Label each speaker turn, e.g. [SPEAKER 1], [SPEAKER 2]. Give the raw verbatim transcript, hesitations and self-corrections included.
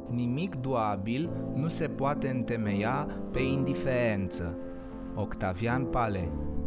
[SPEAKER 1] Nimic duabil nu se poate întemeia pe indiferență. Octavian Pale.